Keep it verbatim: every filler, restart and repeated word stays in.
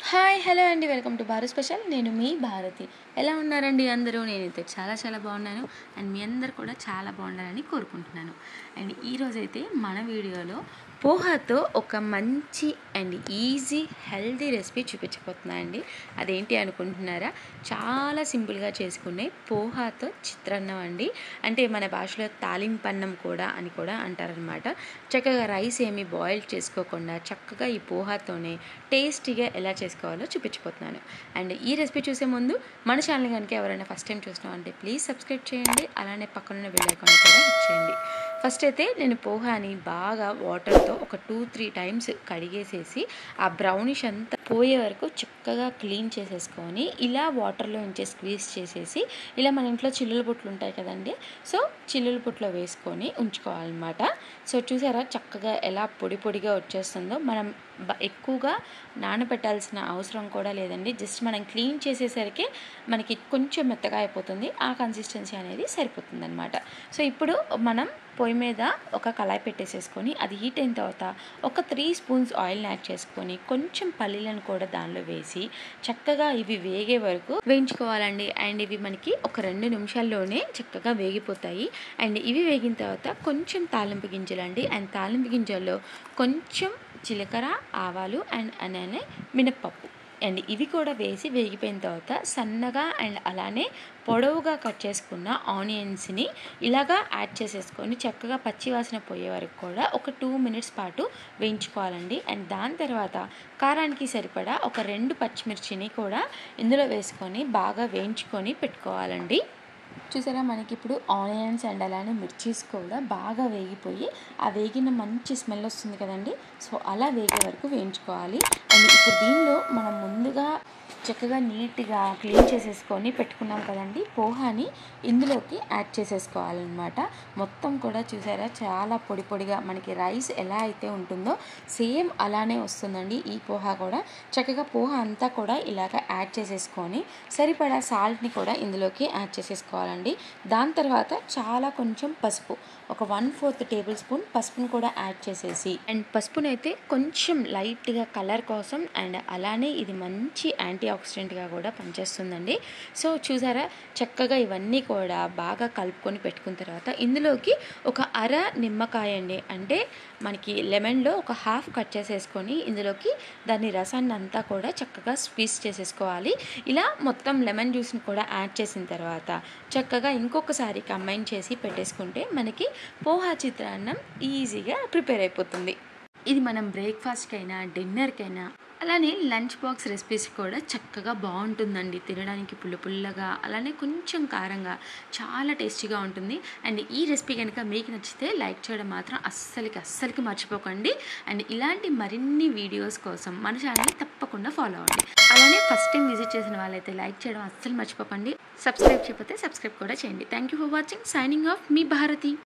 Hi hello అండి, welcome to Bharat special. నేను మీ భారతి. ఎలా ఉన్నారండి అందరూ? నేనైతే చాలా చాలా బాగున్నాను అండ్ మీ అందరు కూడా చాలా బాగుండాలని కోరుకుంటున్నాను. అండ్ ఈరోజైతే మన వీడియోలో పోహాతో ఒక మంచి అండ్ ఈజీ హెల్తీ రెసిపీ చూపించబోతున్నాను అండి. అదేంటి అనుకుంటున్నారా? చాలా సింపుల్గా చేసుకునే పోహాతో చిత్రాన్నం అండి. అంటే మన భాషలో తాలింపన్నం కూడా అని కూడా అంటారనమాట. చక్కగా రైస్ ఏమి బాయిల్ చేసుకోకుండా చక్కగా ఈ పోహాతోనే టేస్టీగా ఎలా చేసుకోవాలో చూపించబోతున్నాను. అండ్ ఈ రెసిపీ చూసే ముందు మన ఛానల్ కనుక ఎవరైనా ఫస్ట్ టైం చూసినా అంటే ప్లీజ్ సబ్స్క్రైబ్ చేయండి. అలానే పక్కనున్న బెల్ ఐకాన్ కూడా హిట్ చేయండి. ఫస్ట్ అయితే నేను పోహాని బాగా వాటర్తో ఒక టూ త్రీ టైమ్స్ కడిగేసేసి ఆ బ్రౌనిష్ అంతా పోయే వరకు చక్కగా క్లీన్ చేసేసుకొని ఇలా వాటర్లో ఉంచే స్క్వీజ్ చేసేసి ఇలా మన ఇంట్లో చిల్లుల పుట్లు ఉంటాయి కదండి, సో చిల్లుల పుట్లో వేసుకొని ఉంచుకోవాలన్నమాట. సో చూసారా చక్కగా ఎలా పొడి పొడిగా వచ్చేస్తుందో. మనం ఎక్కువగా నానబెట్టాల్సిన అవసరం కూడా లేదండి. జస్ట్ మనం క్లీన్ చేసేసరికి మనకి కొంచెం మెత్తగా అయిపోతుంది. ఆ కన్సిస్టెన్సీ అనేది సరిపోతుంది అనమాట. సో ఇప్పుడు మనం పొయ్యి మీద ఒక కళాయి పెట్టేసేసుకొని అది హీట్ అయిన తర్వాత ఒక త్రీ స్పూన్స్ ఆయిల్ని యాడ్ చేసుకొని కొంచెం పల్లీలను కూడా దానిలో వేసి చక్కగా ఇవి వేగే వరకు వేయించుకోవాలండి. అండ్ ఇవి మనకి ఒక రెండు నిమిషాల్లోనే చక్కగా వేగిపోతాయి. అండ్ ఇవి వేగిన తర్వాత కొంచెం తాలింపు గింజలు అండి. అండ్ తాలింపు గింజల్లో కొంచెం జీలకర్ర, ఆవాలు అండ్ అలానే మినప్పప్పు అండ్ ఇవి కూడా వేసి వేగిపోయిన తర్వాత సన్నగా అండ్ అలానే పొడవుగా కట్ చేసుకున్న ఆనియన్స్ని ఇలాగా యాడ్ చేసేసుకొని చక్కగా పచ్చివాసన పోయే వరకు కూడా ఒక టూ మినిట్స్ పాటు వేయించుకోవాలండి. అండ్ దాని తర్వాత కారానికి సరిపడా ఒక రెండు పచ్చిమిర్చిని కూడా ఇందులో వేసుకొని బాగా వేయించుకొని పెట్టుకోవాలండి. చూసారా మనకి ఇప్పుడు ఆనియన్స్ అండ్ అలానే మిర్చీస్ కూడా బాగా వేగిపోయి ఆ వేగిన మంచి స్మెల్ వస్తుంది కదండి. సో అలా వేగే వరకు వేయించుకోవాలి. అండ్ ఇప్పుడు దీనిలో మనం ముందుగా చక్కగా నీట్గా క్లీన్ చేసేసుకొని పెట్టుకున్నాం కదండి పోహాని ఇందులోకి యాడ్ చేసేసుకోవాలన్నమాట. మొత్తం కూడా చూసారా చాలా పొడి పొడిగా మనకి రైస్ ఎలా అయితే ఉంటుందో సేమ్ అలానే వస్తుందండి. ఈ పోహా కూడా చక్కగా పోహా అంతా కూడా ఇలాగ యాడ్ చేసేసుకొని సరిపడా సాల్ట్ని కూడా ఇందులోకి యాడ్ చేసేసుకోవాలండి. దాని తర్వాత చాలా కొంచెం పసుపు, ఒక వన్ ఫోర్త్ టేబుల్ స్పూన్ పసుపును కూడా యాడ్ చేసేసి అండ్ పసుపునైతే కొంచెం లైట్గా కలర్ కోసం అండ్ అలానే ఇది మంచి యాంటీ ఆక్సిడెంట్గా కూడా పనిచేస్తుందండి. సో చూసారా చక్కగా ఇవన్నీ కూడా బాగా కలుపుకొని పెట్టుకున్న తర్వాత ఇందులోకి ఒక అర నిమ్మకాయ అండి, అంటే మనకి లెమన్లో ఒక హాఫ్ కట్ చేసేసుకొని ఇందులోకి దాని రసాన్ని అంతా కూడా చక్కగా స్క్వీజ్ చేసేసుకోవాలి. ఇలా మొత్తం లెమన్ జ్యూస్ని కూడా యాడ్ చేసిన తర్వాత చక్కగా ఇంకొకసారి కంబైన్ చేసి పెట్టేసుకుంటే మనకి పోహా చిత్రాన్నం ఈజీగా ప్రిపేర్ అయిపోతుంది. ఇది మనం బ్రేక్ఫాస్ట్కైనా డిన్నర్కైనా అలానే లంచ్ బాక్స్ రెసిపీస్ కూడా చక్కగా బాగుంటుందండి. తినడానికి పుల్ల పుల్లగా అలానే కొంచెం కారంగా చాలా టేస్టీగా ఉంటుంది. అండ్ ఈ రెసిపీ కనుక మీకు నచ్చితే లైక్ చేయడం మాత్రం అస్సలకి అస్సలకి మర్చిపోకండి. అండ్ ఇలాంటి మరిన్ని వీడియోస్ కోసం మన ఛానల్ని తప్పకుండా ఫాలో అవ్వండి. అలానే ఫస్ట్ టైం విజిట్ చేసిన వాళ్ళైతే లైక్ చేయడం అస్సలు మర్చిపోకండి. సబ్స్క్రైబ్ చేయకపోతే సబ్స్క్రైబ్ కూడా చేయండి. Thank you for watching. Signing off మీ భారతి.